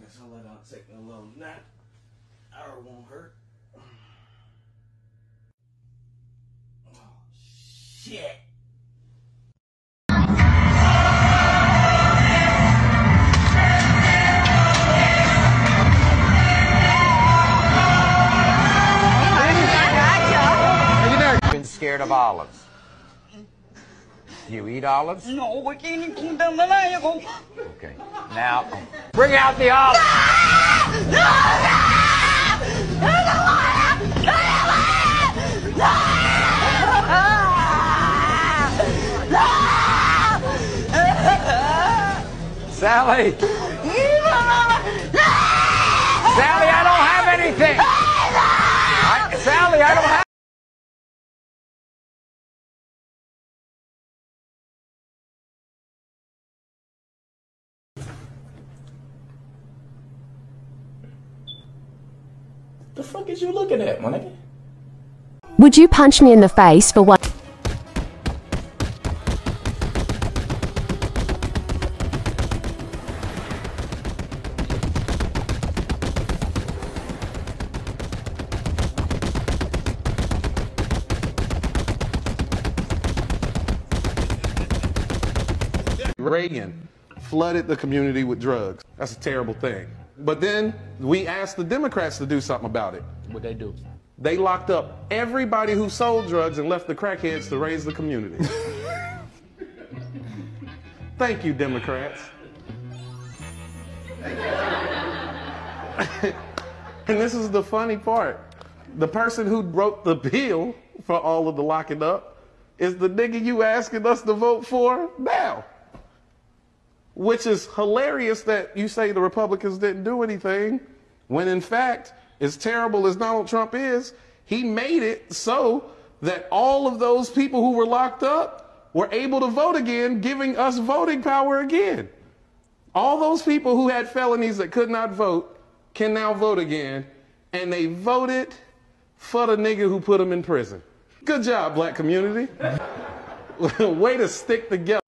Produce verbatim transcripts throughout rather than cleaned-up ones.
guess I'll let out take a little nap. Hour won't hurt. Oh, shit. Been scared of olives. You eat olives? No, we can't eat them. Okay. Now, bring out the olives! Sally! Sally, I don't have anything! I, Sally, I don't have... The fuck is you looking at, my nigga? Would you punch me in the face for one? Reagan flooded the community with drugs. That's a terrible thing. But then we asked the Democrats to do something about it. What'd they do? They locked up everybody who sold drugs and left the crackheads to raise the community. Thank you, Democrats. And this is the funny part. The person who wrote the bill for all of the locking up is the nigga you asking us to vote for now. Which is hilarious that you say the Republicans didn't do anything, when in fact, as terrible as Donald Trump is, he made it so that all of those people who were locked up were able to vote again, giving us voting power again. All those people who had felonies that could not vote can now vote again, and they voted for the nigga who put them in prison. Good job, black community. Way to stick together.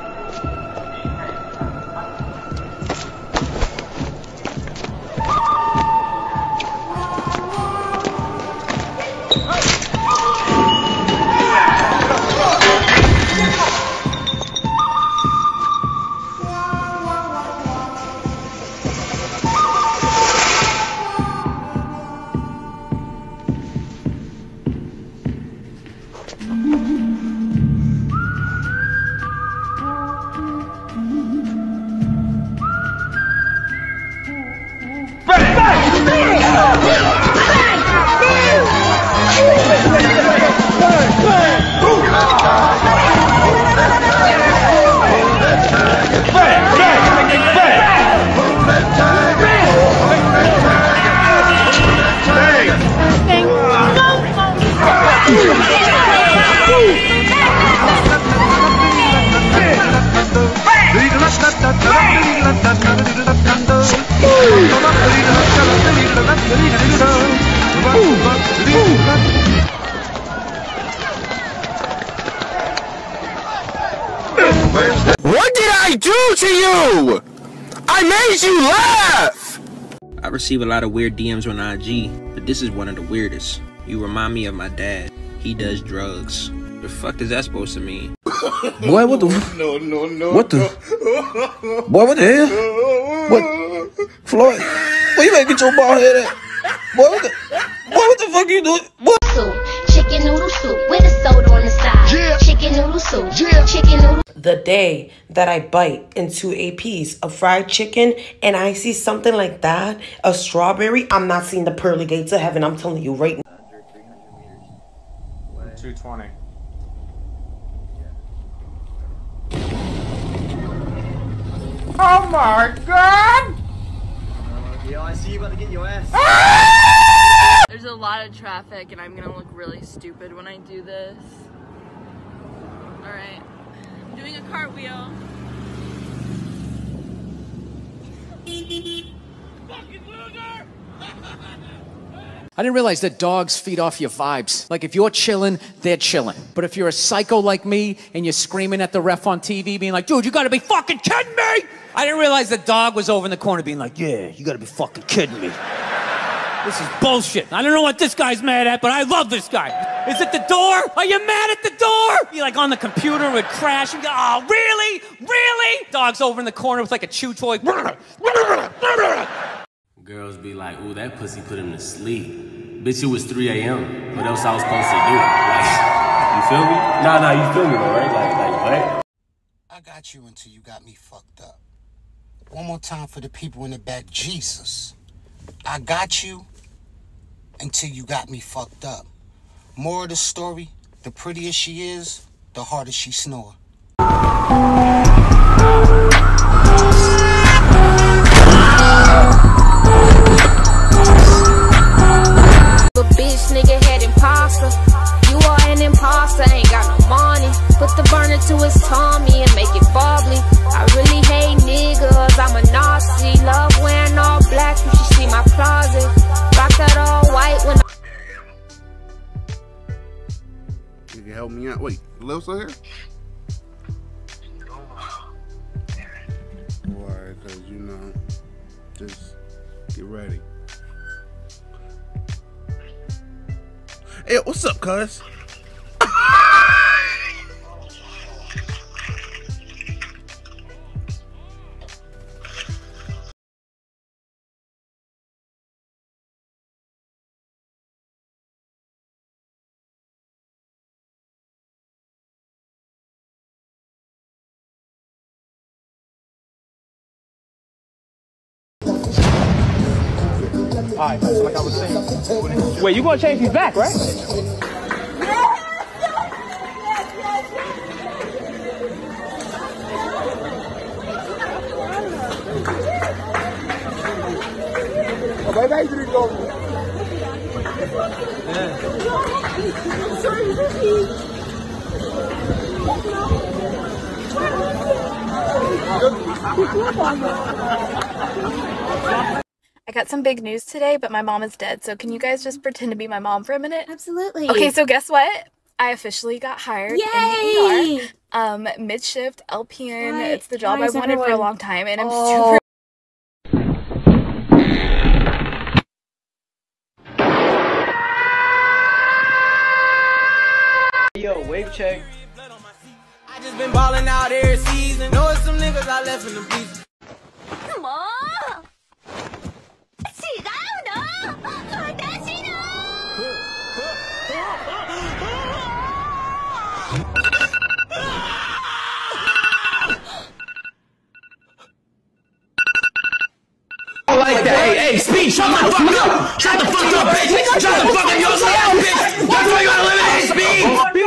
What did I do to you? I made you laugh! I receive a lot of weird D Ms on I G, but this is one of the weirdest. You remind me of my dad. He does drugs. The fuck is that supposed to mean? Boy, what the f- No, no, no. What the? No. Boy, what the hell? What? Floyd? Where you better get your bald head at? Boy, what the? Boy, what the fuck you doing? What? Soup, chicken noodle soup with a soda on the side. Yeah. Chicken noodle soup. Yeah. Chicken noodle. The day that I bite into a piece of fried chicken and I see something like that, a strawberry, I'm not seeing the pearly gates of heaven. I'm telling you right now. two twenty. Oh my god! Yeah, I see you about to get your ass. There's a lot of traffic and I'm gonna look really stupid when I do this. Alright, I'm doing a cartwheel. Fucking loser! I didn't realize that dogs feed off your vibes. Like if you're chilling, they're chilling. But if you're a psycho like me and you're screaming at the ref on T V being like, dude, you gotta be fucking kidding me! I didn't realize the dog was over in the corner being like, yeah, you gotta be fucking kidding me. This is bullshit. I don't know what this guy's mad at, but I love this guy. Is it the door? Are you mad at the door? You're like on the computer, it would crash. You go, oh, really? Really? Dog's over in the corner with like a chew toy. Girls be like, ooh, that pussy put him to sleep. Bitch, it was three A M What else I was supposed to do? Like, you feel me? Nah, nah, you feel me though, right? Like, like what? I got you until you got me fucked up. One more time for the people in the back. Jesus. I got you until you got me fucked up. More of the story, the prettier she is, the harder she snore. Bitch, nigga head imposter. You are an imposter, ain't got no money. Put the burner to his tummy and make it bubbly. I really hate niggas, I'm a Nazi. Love wearing all black, you should see my closet. Rock that all white when You can help me out. Wait, Lil's still here? Why? Because, you know, just get ready. Hey, what's up, cuz? Alright, so like I was saying. Wait, you gonna change these back, right? Oh, baby, you didn't go. I got some big news today, but my mom is dead, so can you guys just pretend to be my mom for a minute? Absolutely. Okay, so guess what? I officially got hired Yay! in the E R. Um, mid-shift, L P N. Why- It's the job why I is wanted for a everyone- long time, and I'm Oh. super... Yo, wave check. I just been balling out every season. Know it's some niggas I left in the beach. Come on! Like that. Hey, hey, speed, shut the fuck up! Shut the fuck up, bitch! Shut the fuck up, you're so ass, bitch! That's why you gotta live in speed!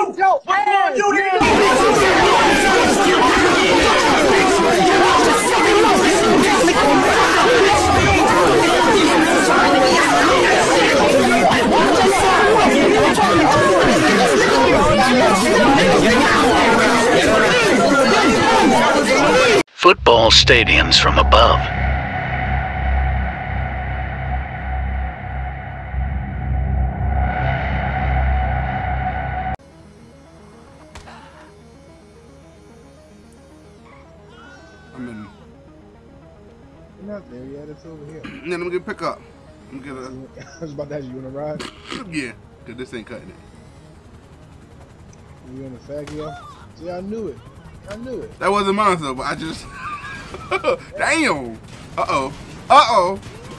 Football stadiums from above. I'm in. You're not there yet. It's over here. Yeah, let me get pick up. Let me get a. I was about to ask you, you want to ride? Yeah, because this ain't cutting it. You in the faggy? See, I knew it. I knew it. That wasn't mine, though, but I just. Damn. Uh oh. Uh oh.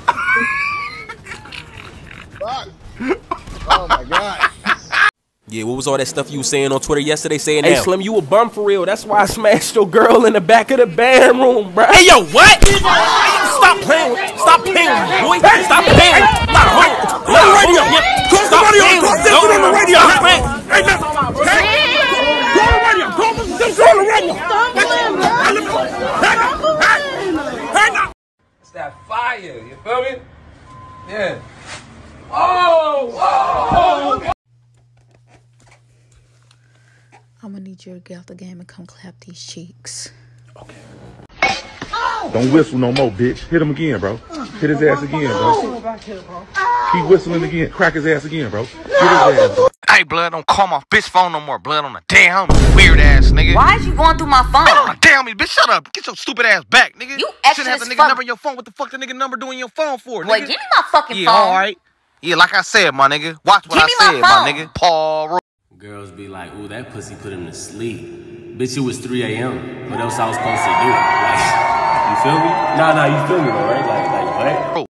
Fuck. Oh my god. Yeah, what was all that stuff you was saying on Twitter yesterday saying Hey, now? Slim, you a bum for real. That's why I smashed your girl in the back of the band room, bro. Hey, yo, what? Stop playing with Stop playing with me, boy. Stop playing with me. Not home. Go on the radio. Talk to the radio. Talk this on the radio. Stop playing. Hey, man. Hey. Go on the radio. Go on the radio. Hang up. It's that fire, you feel me? Yeah. Oh, oh, oh. I'm gonna need you to get out the game and come clap these cheeks. Don't whistle no more, bitch. Hit him again, bro. Hit Hit his ass again, bro. Keep whistling again. Crack his ass again, bro. Hit his ass, bro. Hey, blood, don't call my bitch phone no more, blood, on the damn weird ass nigga. Why is you going through my phone? Oh, damn me, bitch, shut up. Get your stupid ass back, nigga. You extra shouldn't have the nigga fuck. number in your phone. What the fuck the nigga number doing your phone for, nigga? Boy, give me my fucking yeah, phone. all right. Yeah, like I said, my nigga. Watch what give I me said, my, my, nigga. Paul. Girls be like, ooh, that pussy put him to sleep. Bitch, it was three a m What else I was supposed to do? Like, you feel me? Nah, nah, you feel me though, right? Like, like what?